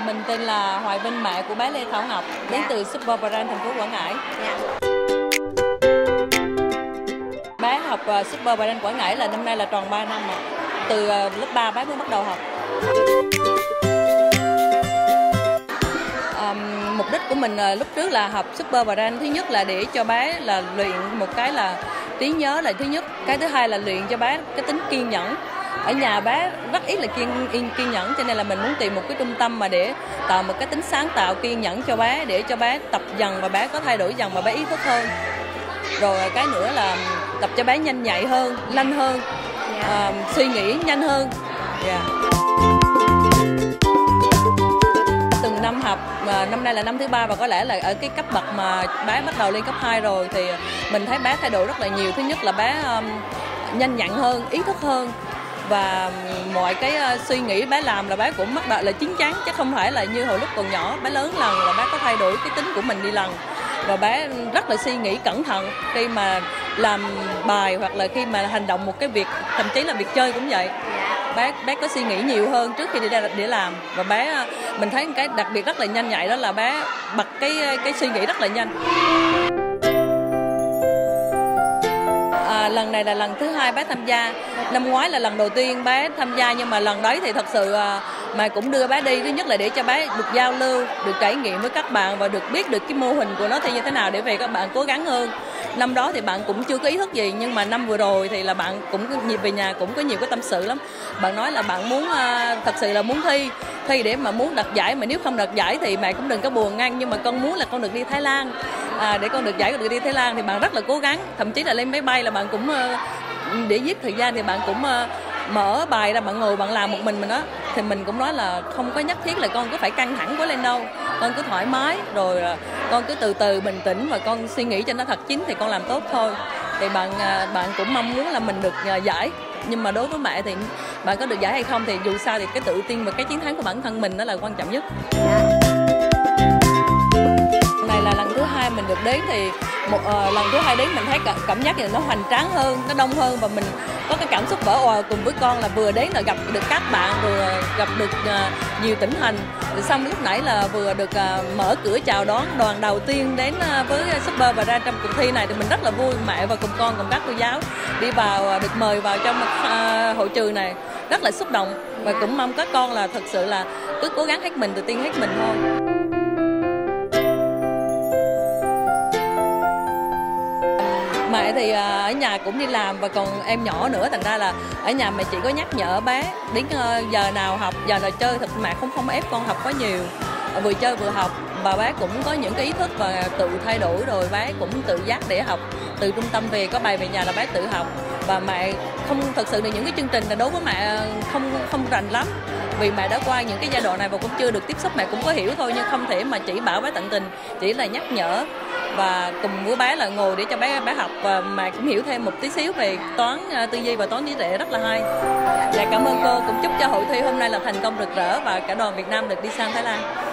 Mình tên là Hoài Vinh, mẹ của bé Lê Thảo Ngọc, đến từ Super Brand thành phố Quảng Ngãi. Bé học Super Brand Quảng Ngãi là năm nay là tròn 3 năm rồi. Từ lớp 3 bé mới bắt đầu học. Mục đích của mình lúc trước là học Super Brand, thứ nhất là để cho bé là luyện một cái là trí nhớ là thứ nhất, cái thứ hai là luyện cho bé cái tính kiên nhẫn. Ở nhà bé rất ít là kiên nhẫn, cho nên là mình muốn tìm một cái trung tâm mà để tạo một cái tính sáng tạo, kiên nhẫn cho bé, để cho bé tập dần và bé có thay đổi dần và bé ý thức hơn. Rồi cái nữa là tập cho bé nhanh nhạy hơn, nhanh hơn, suy nghĩ nhanh hơn. Từng năm học, năm nay là năm thứ 3 và có lẽ là ở cái cấp bậc mà bé bắt đầu lên cấp 2 rồi thì mình thấy bé thay đổi rất là nhiều. Thứ nhất là bé nhanh nhạy hơn, ý thức hơn, và mọi cái suy nghĩ bé làm là bé cũng bắt đầu là chín chắn, chứ không phải là như hồi lúc còn nhỏ. Bé lớn lần là bé có thay đổi cái tính của mình đi lần, và bé rất là suy nghĩ cẩn thận khi mà làm bài hoặc là khi mà hành động một cái việc, thậm chí là việc chơi cũng vậy. Bé có suy nghĩ nhiều hơn trước khi đi ra để làm, và bé mình thấy cái đặc biệt rất là nhanh nhạy đó là bé bật cái suy nghĩ rất là nhanh. Lần này là lần thứ 2 bé tham gia. Năm ngoái là lần đầu tiên bé tham gia, nhưng mà lần đấy thì thật sự mà cũng đưa bé đi. Thứ nhất là để cho bé được giao lưu, được trải nghiệm với các bạn và được biết được cái mô hình của nó thì như thế nào để về các bạn cố gắng hơn. Năm đó thì bạn cũng chưa có ý thức gì, nhưng mà năm vừa rồi thì là bạn cũng về nhà cũng có nhiều cái tâm sự lắm. Bạn nói là bạn muốn thật sự là muốn thi để mà muốn đạt giải, mà nếu không đạt giải thì mẹ cũng đừng có buồn ngăn, nhưng mà con muốn là con được đi Thái Lan. Để con được giải, con được đi Thái Lan thì bạn rất là cố gắng, thậm chí là lên máy bay là bạn cũng để giết thời gian thì bạn cũng mở bài ra, bạn ngồi bạn làm một mình đó. Thì mình cũng nói là không có nhất thiết là con cứ phải căng thẳng quá lên đâu, con cứ thoải mái, rồi con cứ từ từ bình tĩnh và con suy nghĩ cho nó thật chín thì con làm tốt thôi. Thì bạn cũng mong muốn là mình được giải, nhưng mà đối với mẹ thì bạn có được giải hay không thì dù sao thì cái tự tin và cái chiến thắng của bản thân mình đó là quan trọng nhất. Này là lần thứ 2 mình được đến, thì lần thứ 2 đến mình thấy cảm giác là nó hoành tráng hơn, nó đông hơn, và mình có cái cảm xúc vỡ òa cùng với con là vừa đến là gặp được các bạn, rồi gặp được nhiều tỉnh thành. Rồi xong lúc nãy là vừa được mở cửa chào đón đoàn đầu tiên đến với Super và ra trong cuộc thi này thì mình rất là vui. Mẹ và cùng con cùng các cô giáo đi vào, được mời vào trong hội trường này, rất là xúc động, và cũng mong các con là thật sự là cứ cố gắng hết mình, tự tin hết mình thôi. Mẹ thì ở nhà cũng đi làm và còn em nhỏ nữa, thành ra là ở nhà mẹ chỉ có nhắc nhở bé đến giờ nào học, giờ nào chơi. Thật mẹ không ép con học quá nhiều, vừa chơi vừa học, và bé cũng có những cái ý thức và tự thay đổi, rồi bé cũng tự giác để học. Từ trung tâm về có bài về nhà là bé tự học, và mẹ không thật sự là những cái chương trình là đối với mẹ không rành lắm, vì mẹ đã qua những cái giai đoạn này và cũng chưa được tiếp xúc. Mẹ cũng có hiểu thôi, nhưng không thể mà chỉ bảo bé tận tình, chỉ là nhắc nhở và cùng với bé là ngồi để cho bé học, và mẹ cũng hiểu thêm một tí xíu về toán tư duy và toán trí tuệ rất là hay. Cảm ơn cô, cũng chúc cho hội thi hôm nay là thành công rực rỡ và cả đoàn Việt Nam được đi sang Thái Lan.